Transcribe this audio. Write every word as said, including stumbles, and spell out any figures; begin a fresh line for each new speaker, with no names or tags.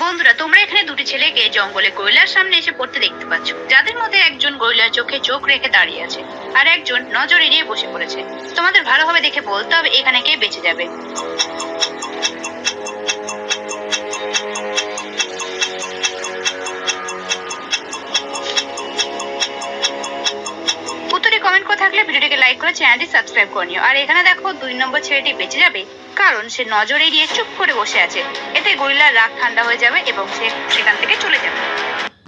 বন্ধুরা, তোমরা এখানে দুটি ছেলেকে জঙ্গলে গরিলার সামনে এসে পড়তে দেখতে পাচ্ছ, যাদের মধ্যে একজন গরিলার চোখে চোখ রেখে দাঁড়িয়ে আছে আর একজন নজর এড়িয়ে বসে পড়েছে। তোমাদের ভালোভাবে দেখে বলতে হবে এখানে কে বেঁচে যাবে। উত্তরে কমেন্ট করে থাকলে ভিডিওটিকে লাইক করে চ্যানেলটি সাবস্ক্রাইব করে নিও। আর এখানে দেখো দুই নম্বর ছেলেটি বেঁচে যাবে কারণ সে নজর এড়িয়ে চুপ করে বসে আছে। এতে গরিলার রাগ ঠান্ডা হয়ে যাবে এবং সে সেখান থেকে চলে যাবে।